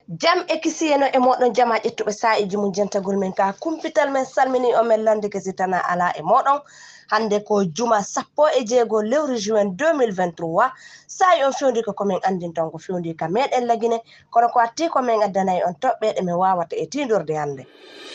Jam ekisiyeno e moɗon jama ƴettuɓe sa'iji mum jentagol men ka kumpital men salmini o men lande kesitana ala e moɗon hande ko juma 16 lewru juin 2023 sa'i on fewndi ko min andin ton ko fewndi ka meɗen lagine kono ko atti ko min addanayi on toɓɓe ɗe min wawata e tindorde hande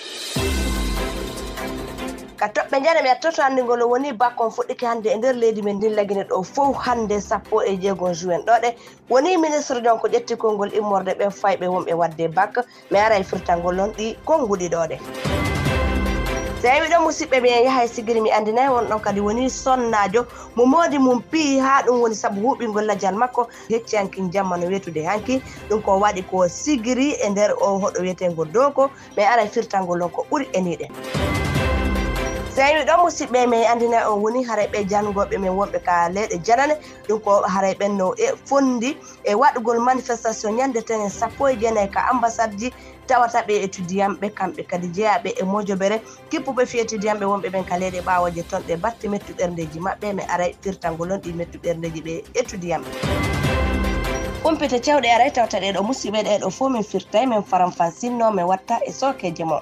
ka toɓɓe jane mi attoto andigol woni bakkon fuɗɗike hande e nder leydi men ndin lagine ɗo fof hande 16 juin ɗoɗe woni ministre jon ko ƴetti konngol immorde ɓen fayɓe wonɓe wadde bak mi ara e firtangol non ɗi konguɗi ɗoɗe so tawi ɗon musidɓe ɓe yaha e sigiri mi andinayi won ɗon kadi woni sonnajo mo modi mum pii ha ɗum woni saabu huuɓingol lajal makko hecci hanki jamma no wetude hanki ɗum ko waɗi ko sigiri e nder o hoɗo wiyetengol doko mi ara e firtangol non ko ɓuuri eniɗe so tawi ɗon musidɓe min andina on woni harayɓe jangoɓe min wonɓe ka leyɗe janane ɗum ko harayɓen no e fondi e waɗugol manifestation ñande tenen 19 ka ambassade ji tawata ɓe étudiantɓe kamɓe kadi jeeyaɓe e mojobere kippuɓe fi étudiantɓe wonɓe ɓen ka leyɗe ɓawoje ton ɗe batte mettu ɓerdeji maɓɓe mi aray firtangol on ɗi mettu ɓerdeji ɓe étudiantɓe kumpite cewɗe aray tawta ɗe ɗo musidɓe ɗe ɗo fof min firtay min faram fansinno min watta e sokeje mo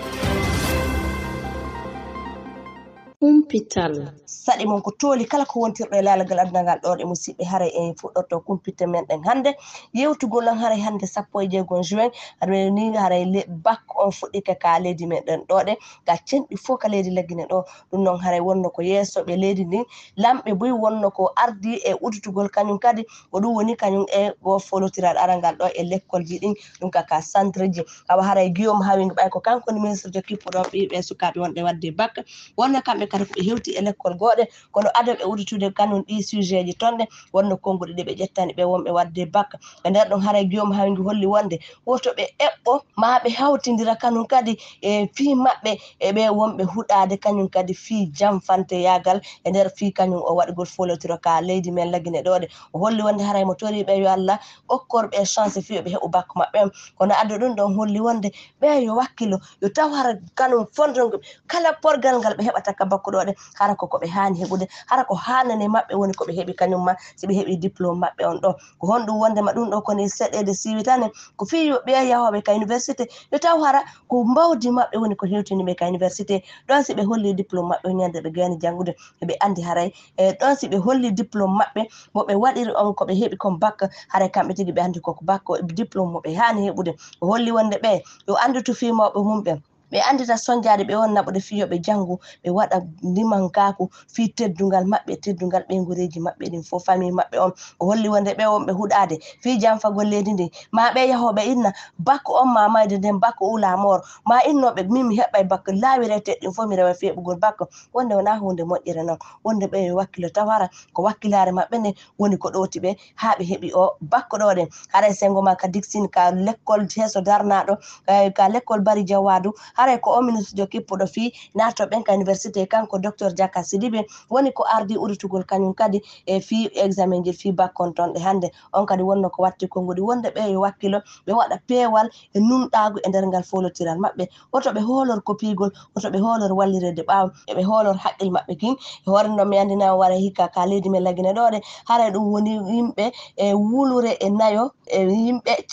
kumpital saɗi mon ko tooli kala ko wontirɗo e laalagal adunangal ɗo ɗe musidɓe haray en fuɗɗorto kumpite men ɗen hannde yewtugol on haray hannde 16 juin aɗa ni haray bak on fuɗɗike ka leydi meɗen ɗoɗe ga cenɗi fof ka leydi laggine ɗo ɗum noon haray wonno ko yeesoɓe leydi ndin lamɓe boyi wonno ko ardi e udutugol kañum kadi ko ɗum woni kañum e go folotiraɗo arangal ɗo e l'école ji ɗin ɗum kaka centre ji awa haray Guillaume Hawing ɓay ko kanko ni ministre jo kippuɗon ɓiɓe sukaɓe wonɓe wadde bak wonno kamɓe kadi ko ɓe hewti e l'école goɗe kono ado ɓe udditude kañum ɗi sujet ji tonne wonno konguɗe ɗe ɓe ƴettani ɓe wonɓe wadde bak e nder ɗon haray Guillaume Hawing holli wonde woto ɓe eɓɓo ma ɓe hawtidira kañum kadi e fii maɓɓe e ɓe wonɓe huɗade kañum kadi fii jamfante yagal e nder fii kañum o waɗigol folotiro ka leydi men lagine ɗoɗe o holli wonde haray mo toriɓe yo Allah okkorɓe chance fiyoɓe heɓu bak maɓɓe kono ado ɗum ɗon holli wonde ɓe yo wakkilo yo taw hara kañum fondongo kala porgal ngal ɓe heɓata ka bakku ɗoɗe hara ko ɓe hani heɓude hara ko hanane maɓɓe woni ko ɓe heɓi kañum ma si ɓe heɓi diplôme maɓɓe on ɗo ko honɗum wondema ɗum ɗo koni seɗɗede siwitane ko fi ɓe yahoɓe ka université yo taw hara ko mbawdi maɓɓe woni ko hewtiniɓe ka université ɗon si ɓe holli diplôme maɓɓe ñande ɓe gani janggude eɓe andi haray e ɗon si ɓe holli diplôme maɓɓe mo ɓe waɗiri on ko ɓe heɓi kon bak haray kamɓe tigui ɓe andi koko bak diplôme mo ɓe hani heɓude o holli wonde ɓe yo andutu fi mawɓe mumɓe ɓe andita sonjade ɓe on naɓude fiyoɓe janggo ɓe waɗa ndimankaku fi teddungal maɓɓe teddungal ɓeygureji maɓɓe ɗin fof famille maɓɓe on o holli wonde ɓe wonɓe huɗade fi jamfagol leydi ndi ma ɓe yahoɓe inna bakko on ma mayde nden bakko ulamor ma innoɓe min mi heɓɓay bakka lawirete ɗin fof mi rewa fi heɓugol bakka wonde wona hunde moƴƴere noon wonde ɓe yo wakkilo tawara ko wakkilare maɓɓe nde woni ko ɗoti ɓe ha ɓe heeɓi o bakko ɗo ɗen haray sengo ma ka dixine ka l'école heeso darnaɗo ka l'école bari jawadu haray ko o ministre jo kippuɗo fi nato ɓen ka université kanko docteur Diaka Sidibe woni ko ardi uritugol kañum kadi e fi examen ji fi bakkon ton ɗe hande on kadi wonno ko watti konguɗi wonde ɓe yo wakkilo ɓe waɗa peewal e nunɗagu e nder ngal folotiral maɓɓe oto ɓe hoolor kopigol oto ɓe hoolor wallirede ɓaawo eɓe hoolor haqqil maɓɓe kin e hoore no mi andina wara hikka ka leydi men lagine ɗoɗe haray ɗum woni yimɓe e wulure e nayo e yimɓe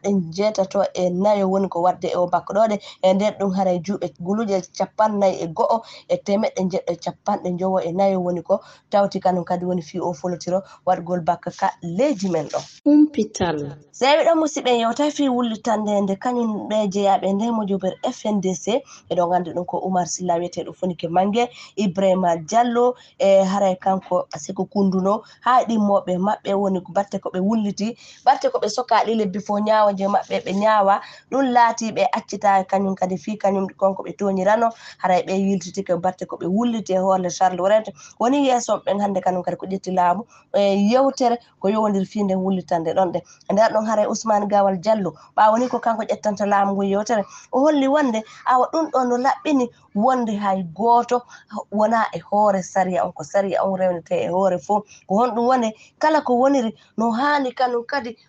94 woni ko wadde e o bakko ɗoɗe e nder ɗum haray juuɓe guluje 41 e temeɗɗe jeɗɗo 54 woni ko tawti kanum kadi woni fi o folotiro waɗgol bakka ka leydi men ɗo kumpital so tawi ɗon musidɓe yewta fi wullitande nde kañum ɓe jeeyaɓe nde mojober FNDC eɗon gandi ɗum ko Oumar Silla wiyeteɗo Fonike Mangue Ibrahima Diallo e haray kanko Seko Kunduno ha ɗimmoɓe maɓɓe woni ko batte ko ɓe wulliti batte ko ɓe sokaɗi lebbi fo ñaawa je maɓɓe ɓe ñaawa ɗum laati ɓe accita kañum kadi fi kañum konko ɓe toñirano haray ɓe yiltitike batte ko ɓe wulliti e hoorle Charles Laurent woni yeeso ɓen hande kañum kadi ko ƴetti laamu e yewtere ko yowodir fi nde wullitande ɗon ɗe nder ɗon haray Ousmane Gawal Diallo ɓawo ni ko kanko ƴettanta laamu ngu yewtere o holli wonde awa ɗum ɗo no laɓɓini wonde hay goto wona e hoore saria on ko saria on rewnete e hoore fof ko honɗum woni kala ko woniri no hani kañum kadi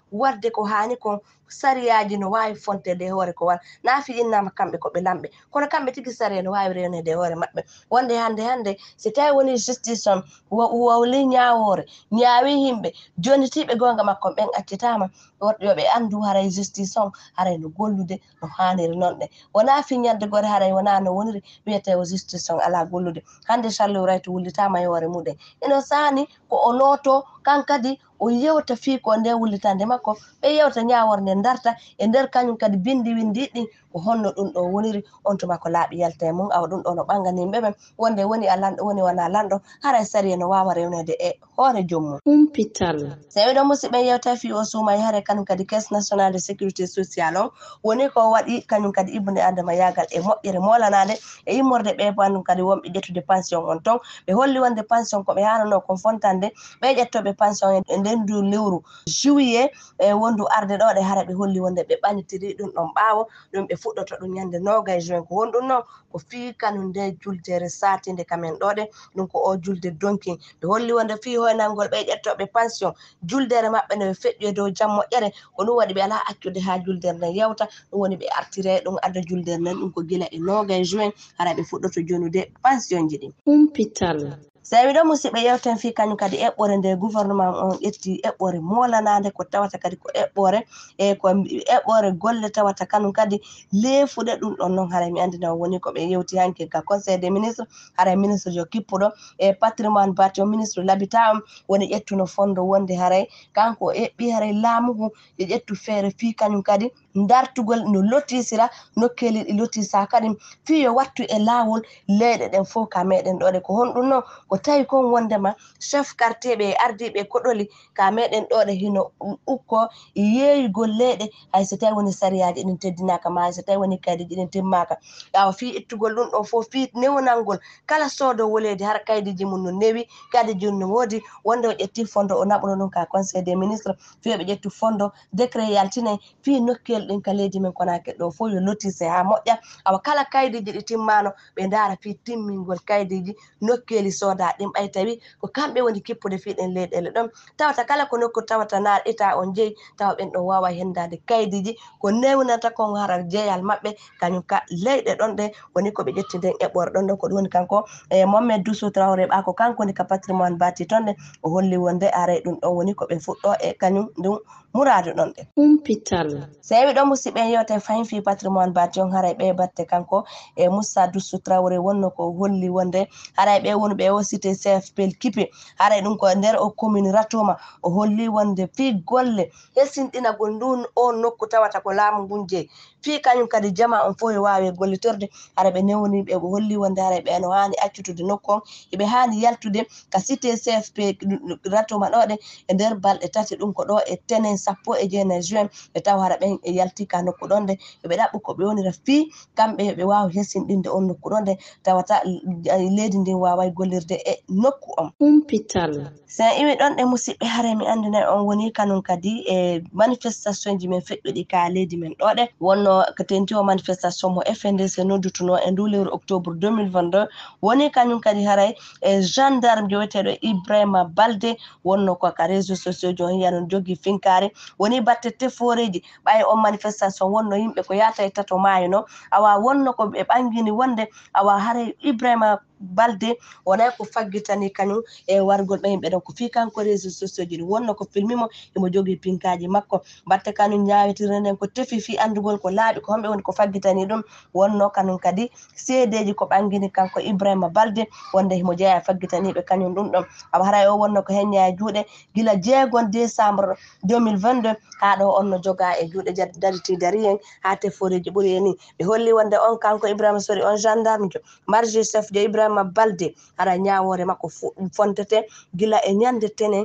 warde ko hani kon sariyaji no wawi fontede hoore ko wal na fi innama kamɓe ko ɓe lamɓe kono kamɓe tigi sariya no wawi rewnede hoore maɓɓe wonde hande si tawi woni justice on wawli ñawore ñaawi himɓe jonitiɓe gonga makko ɓen accitama yoɓe andu haray justice on haray no gollude no haniri noon ɗe wona fiñande gore haray wona no woniri wiyete o justice on ala gollude hande Charles Wright wullitama yore muɗum ino sani ko o looto kankadi o yewta fi ko nde wullitande makko ɓe yewta ñawor nde darta e nder kañum kadi bindi ɗin ko honno ɗum ɗo woniri on tuma ko laaɓi yalta mum awa ɗum ɗo no ɓanganimɓe ɓen wonde woni a lanɗo woni wona lanɗo haray sariya no wawa rewnede e hoore jommum humpital so wi ɗon musidɓe yewta fi o suumay haray kañum kadi caisse nationale de sécurité sociale on woni ko waɗi kañum kadi ibbude adama yagal e moƴƴere molanade e immorde ɓe banum kadi wonɓe ƴettude pension on ton ɓe holli wonde pension ko ɓe hanano kon fontande ɓe ƴettoɓe pension e nden du lewru juillet e wondu arde ɗo ɗe hara ɓe holli wonde ɓe ɓanitiri ɗum ɗon ɓaawo ɗum ɓe fuɗɗoto ɗum ñande 20 juin ko honɗum noon ko fii kanum nde juldere satinde kamen ɗo ɗe ɗum ko o julde donkin ɓe holli wonde fii hoynalngol ɓe ƴettoɓe pension juldere maɓɓe no ɓe feƴƴi dow jam moƴƴere ko ɗum waɗi ɓe ala accude ha juldere nden yewta ɗum woni ɓe artire ɗum adda juldere nden ɗum ko gila e 20 juin hara ɓe fuɗɗoto jonude pension ji ɗin humpital so wi ɗon musidɓe yewten fi kañum kadi eɓɓore nde gouvernement on ƴetti eɓɓore molanade ko tawata kadi ko eɓɓore e ko eɓɓore golle tawata kanum kadi leefuɗe ɗum ɗon noon haray mi andina woni ko ɓe yewti hanke ka conseil des ministres haray ministre jo kippuɗo e patrimoine bâti o ministre l'habitat on woni ƴettuno fondo wonde haray kanko eɓɓi haray laamuhu e ƴettu feere fi kañum kadi dartugol no lottisira nokkeli ɗi lottisa kadi fi yo wattu e laawol leyɗe ɗen fof ka meɗen ɗoɗe ko honɗum noon ko tawi kon wondema chef quartier ɓe ardiɓe koɗoli ka meɗen ɗoɗe hino ukko yeeyugol leyɗe hay so tawi woni sariyaji ɗin teddinaka ma hay so tawi woni kaydiji ɗin timmaka ƴawa fi ittugol ɗum ɗon fof fi newnalngol kala soodowo leydi har kaydiji mum no newi kaydiji no woodi wonde o ƴetti fondo o naɓuno ɗum ka conseil des ministres fi ɓe ƴettu fondo décret yaltine fi nokkel ɗin ka leydi men konake ɗo fof yo lottise ha moƴƴa awa kala kaydiji ɗi timmano ɓe daara fi timmingol kaydiji nokkeli sooda ɗin ɓay tawi ko kamɓe woni kippude fi ɗen leyɗele ɗon tawata kala ko nokku tawata na état on jeeyi tawa ɓen ɗon wawa hendade kaydiji ko newnata kon hara jeeyal maɓɓe kañum ka leyɗe ɗon ɗe woni ko ɓe ƴetti nden eɓɓore ɗon ɗon ko ɗum woni kanko e Mohamed Doussou Traoré ɓa ko kanko woni ka patrimoine bâti ton ɗe o holli wonde aray ɗum ɗon woni ko ɓe fuɗɗo e kañum ɗum muradu ɗon ɗe humpital so wi ɗon musidɓe yewte fayin fi patrimoine bâti on haray ɓe batte kanko e Moussa Doussou Traoré wonno ko holli wonde haray ɓe woni ɓe o cité CFP kipe haray ɗum ko nder o commune Ratoma o holli wonde fi golle hessinɗinagol ndun o nokku tawata ko laamu ngun jeeyi fi kañum kadi jama on fof e wawi gollitorde haray ɓe newni ɓe holli wonde haray ɓe no hani accutude nokku on eɓe hani yaltude ka cité CFP Ratoma ɗo ɗe e nder balɗe tati ɗum ko ɗo e tenen 19 juin ɓe taw hara ɓen e yalti ka nokku ɗon nde ɓe ɗaɓɓu ko ɓe wonira fi kamɓe ɓe wawi hessinɗinde on nokku ɗon nde tawata leydi ndin waway gollirde e nokku on humpital so iwi ɗon ɗe musidɓe haray mi andina on woni kanum kadi e manifestation ji men feƴƴuɗi ka leydi men ɗo ɗe wonno ko tenti o manifestation mo FNDC noddutuno e ndu lewru octobre 2022 woni kañum kadi haray e gendarme joweteɗo Ibrahima Balde wonno ko ka réseaux sociaux jo yiyano jogui finkare woni batte teforeji ɓawi on manifestation wonno yimɓe ko yata e tato maayo no awa wonno ko ɓe ɓangini wonde awa haray Ibrahima Balde wonay ko faggitani kañum e wargol ɓe yimɓe ɗon ko fi kanko réseaux sociaux ji ɗi wonno ko filmimo imo jogui pinkaji makko batte kañum ñawitire nden ko tefi fi andugol ko laaɓi ko homɓe woni ko faggitani ɗum wonno kañum kadi seedeji ko ɓangini kanko Ibrahima Balde wonde himo jeeya faggitaniɓe kañum ɗum ɗon awa haray o wonno ko heñña e juuɗe gila 6 décembre 2022 ha ɗo on no joga e juuɗe dariti dari en ha teforeji ɓuuri e ni ɓe holli wonde on kanko Ibrahima sori on gendarme jo marge chef de Ibrahima Balde hara ñawore makko fontete gila e ñande tenen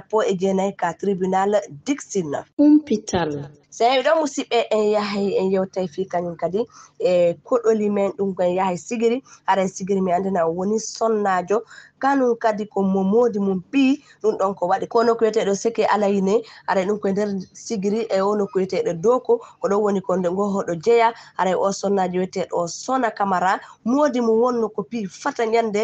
19 ka tribunal Dixine humpital so wi ɗon musidɓe en yahay en yewtay fi kañum kadi e koɗoli men ɗum kon yahay sigiri haray sigiri mi andina o woni sonnajo kanum kadi ko mo modi mum ɓi ɗum ɗon ko waɗi kono ko wiyeteɗo Seke Alayine haray ɗum koye nder sigiri e ono ko wiyeteɗo Doko ko ɗon woni ko nde gohoɗo jeeya haray o sonnajo wiyeteɗo Sona Camara modi mum wonno ko pi fata ñande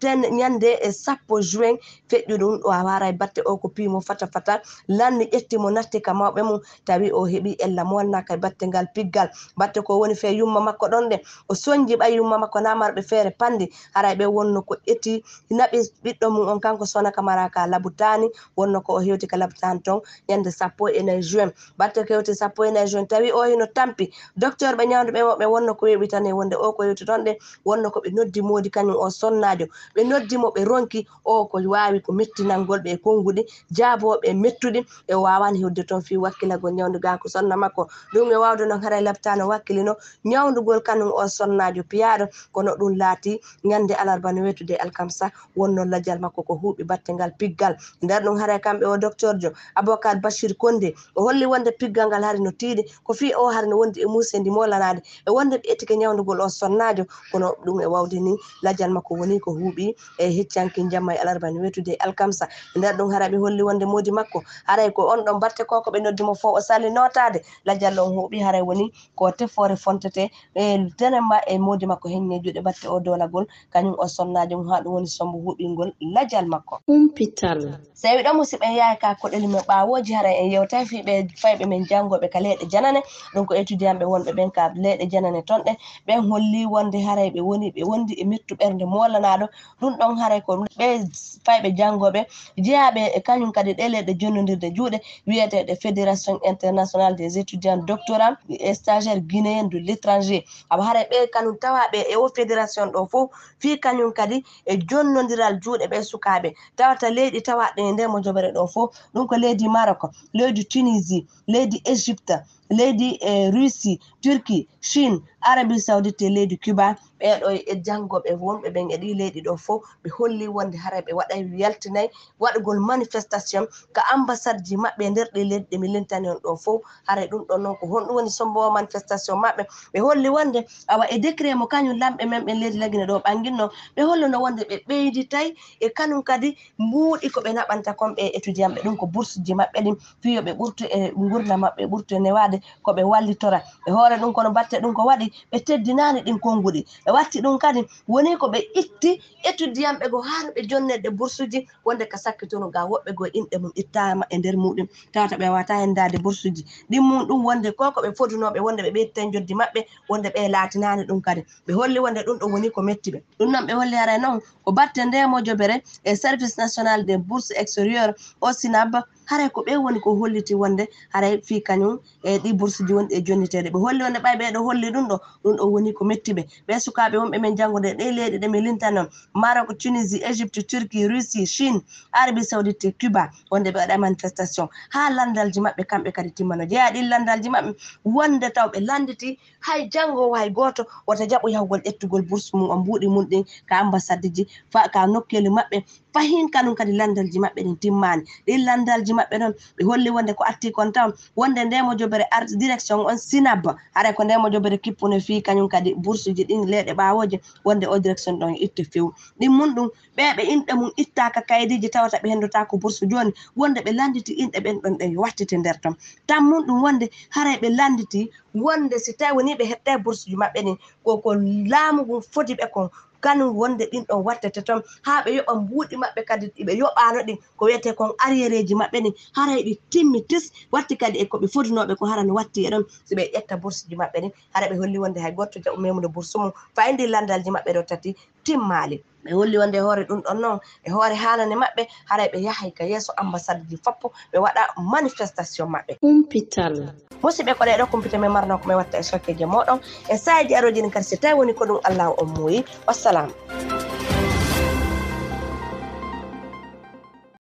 nyande e sappo juin feƴƴu ɗum ɗo a wara e batte o ko pimo fata fata lanni ƴetti mo natti ka mawɓe mum tawi o heɓi ella mo wonnaka e batte ngal piggal batte ko woni fe yumma makko ɗon de o soñji ɓay yumma makko namarɓe feere pandi haray ɓe wonno ko ƴetti naɓi ɓiɗɗo mum on kanko sona kamara ka labutani wonno ko o hewti ka labutani ton yande sappo e nayi juin batte ko hewti sappo e nayi juin tawi o hino tampi docteur ɓe ñawduɓe moɓe wonno ko weɓi tan e wonde o ko hewti ton de wonno ko ɓe noddi modi kañum o sonnajo ɓe noddi mo ɓe ronki o ko wawi ko mettinalngol ɓe konguɗi jaaboɓe mettuɗi e wawani hewde toon fi wakkilagol ñawdu ga ko sonna makko ɗum e wawde noon haray labtano wakkilino ñawdugol kañum o sonnajo piyaɗo kono ɗum laati ñande alarba no wetude alkamsa wonno ladial makko ko huuɓi batte ngal piggal nder ɗum haray kamɓe o docteur jo Aboubakar Bachir Kondé o holli wonde piggal ngal hari no tiiɗi ko fi o hari no wondi e musendi molanade e wonde ɓe ettike ñawdugol o sonnajo kono ɗum e wawde ni ladial makko woni ko huuɓi e heccanki jamma e alarba no wetude alkamsa nder ɗum haray ɓe holli wonde modi makko haray ko on ɗon batte ko ɓe noddimo fo o sali notade ladial on huuɓi haray woni ko tefore fontete e tenema e modi makko henni juuɗe batte o dolagol kañum o sonnajo mum ha ɗum woni sombo huuɓingol ladial makko humpital so wi ɗon musidɓe yaha ka koɗeli men ɓawoji haray en yewtay fiɓe fayɓe men jangoɓe ka leyɗe janane ɗum ko étudiant ɓe wonɓe ɓen ka leyɗe janane ton ɗe ɓen holli wonde haray ɓe wondi e mettu ɓernde molanaɗo ɗum ɗon haray ko ɓe fayɓe jangoɓe jeeyaɓe e kañum kadi ɗe leyɗe jonnodirde juuɗe wiyeteɗe fédération internationale des étudiants doctorants et stagiaires guinéen de l'étranger aba haray ɓe kañum tawaɓe e o fédération ɗo fof fi kañum kadi e jonnodiral juuɗe ɓe sukaɓe tawata leyɗi tawaɗe e nder mo jobere ɗo fof ɗum ko leydi Maroc leydi Tunisie leydi Égypte leydi Russie Turquie Chine Arabie Saoudite leydi Cuba ɓeɗo e jangoɓe wonɓe ɓen e ɗi leyɗi ɗo fof ɓe holli wonde haray ɓe waɗay yaltinayi waɗugol manifestation ka ambassade ji maɓɓe nder ɗi leyɗe mi lintani on ɗo fof haray ɗum ɗon noon ko honɗum woni sombowo manifestation maɓɓe ɓe holli wonde awa e décret mo kañum lamɓe men ɓen leydi Laguine ɗo ɓanginno ɓe holluno wonde ɓe ɓeyditay e kañum kadi mbuuɗi ko ɓe naɓanta kon ɓe étudiant ɓe ɗum ko bourse ji maɓɓe ɗin fiyo ɓe ɓurtu e gurna maɓɓe ɓurtu e newade ko ɓe wallitora e hoore ɗum kono batte ɗum ko waɗi ɓe teddinani ɗin konguɗi ɓe watti ɗum kadi woni ko ɓe itti étudiant ɓe go haano ɓe jonnede bourse ji wonde ka sakkitono ga woɓɓe go inɗe mum ittama e nder muɗum tawata ɓe wawata hendade bourse ji ɗin mum ɗum wonde ko ko ɓe fodunoɓe wonde ɓe ɓeyditan joddi maɓɓe wonde ɓe laatinani ɗum kadi ɓe holli wonde ɗum ɗo woni ko metti ɓe ɗum noon ɓe holli haray noon ko batte ndemo jobere e service national des bourses extérieures o SINAB haray ko ɓe woni ko holliti wonde haray fi kañum e ɗi bourse ji wonɗi e jonniteɗe ɓe holli wonde ɓay ɓeɗo holli ɗum ɗo woni ko metti ɓe sukaɓe wonɓe men janggude ɗe leyɗe ɗe mi linta noon Maroc Tunisie Égypte Turquie Russie Chine Arabie Saoudite Cuba wonde ɓe waɗa manifestation ha landalji maɓɓe kamɓe kadi timmano jeeya ɗin landalji maɓɓe wonde taw ɓe landiti hay jangowo hay goto wota jaɓo yahugol ƴettugol bourse mum o mbuuɗi mum ɗin ka ambassade ji fa ka nokkeli maɓɓe fahin kanum kadi landalji maɓɓe ɗin timmani ɗin landalji maɓɓe ɗon ɓe holli wonde ko atti kon taw wonde ndemo jobere art direction on SINAB haray ko ndemo jobere kippune fi kañum kadi bourse ji ɗin leyɗe ɓawoje wonde o direction ɗon itte few ɗin mum ɗum ɓeɓe inɗe mum ittaka kayidiji tawata ɓe hendota ko bourse joni wonde ɓe landiti inɗe ɓen ɗon ɗe wattite nder ton tan mum ɗum wonde haray ɓe landiti wonde si tawi woni ɓe heɓtai bourse ji maɓɓe ɗin koko laamu mum foti ɓe kon kanum wonde ɗin ɗon wattete ton ha ɓe yoɓa mbuuɗi maɓɓe kadi ɓe yoɓano ɗin ko wiyete kon arriéreji maɓɓe ɗin haray ɗi timmi tis watti kadi e koɓe fodunoɓe ko hara no watti e ɗon si ɓe ƴetta bourse ji maɓɓe ɗin haray ɓe holli wonde hay goto jaɓu memude bourse mum fayidi landalji maɓɓe ɗo tati timmali ɓe holli wonde hoore ɗum ɗon noon e hoore haalane maɓɓe haray ɓe yahay ka yeeso ambassade ji foppo ɓe waɗa manifestation maɓɓe humpital musidɓe ko ɗeɗo kumpite men marno ko min watta e sokkeje moɗon e sahaji aroji ɗin kadi so tawi woni ko ɗum Allah on muuyi wassalamu.